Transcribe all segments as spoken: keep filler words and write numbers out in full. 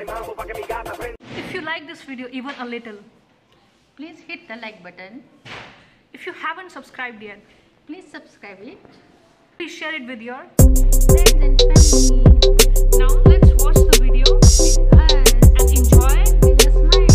If you like this video even a little, please hit the like button. if you haven't subscribed yet, Please subscribe it. please share it with your. Friends and family. Now let's watch the video With us. and enjoy. With a smile.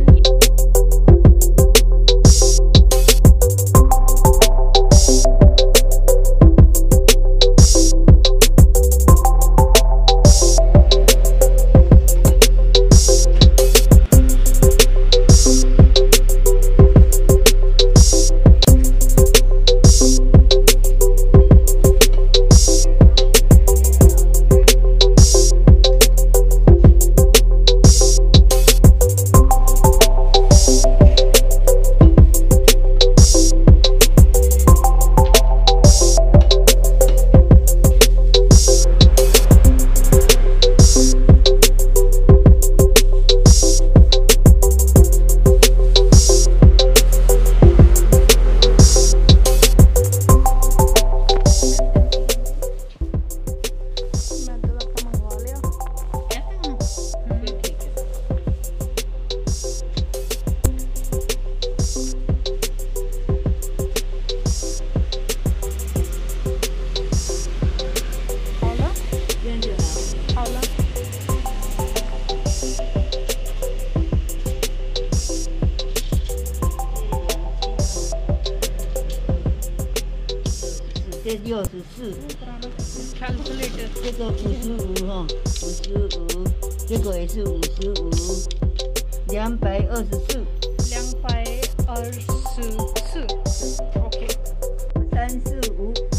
这六十四， Calculator. 这个五十五哈，五十五，这个也是五十五，两百二十四， 两百二十四. Okay. 三四五。